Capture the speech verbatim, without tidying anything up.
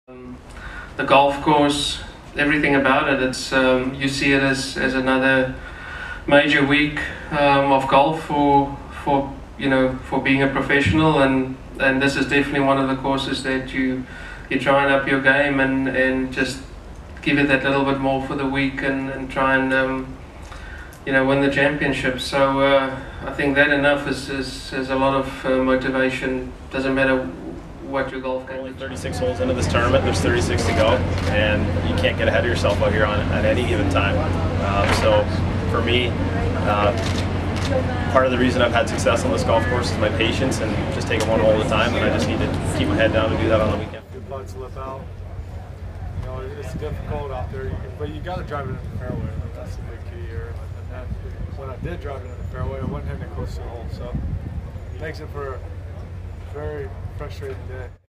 Um, the golf course, everything about it, it's um, you see it as, as another major week um, of golf for for you know for being a professional, and and this is definitely one of the courses that you you try and up your game and and just give it that little bit more for the week and, and try and um, you know win the championship. So uh, I think that enough is, is, is a lot of uh, motivation. Doesn't matter what your golf game. Only thirty-six holes into this tournament, there's thirty-six to go, and you can't get ahead of yourself out here on at any given time. Um, so for me, uh, part of the reason I've had success on this golf course is my patience and just taking one hole at a time, and I just need to keep my head down and do that on the weekend. Good putt slip out. You know, it's difficult out there, but you got to drive it in the fairway. Like, that's the big key here. And that, when I did drive it in the fairway, I wasn't hitting it close to the hole. So, makes it for a very frustrating day.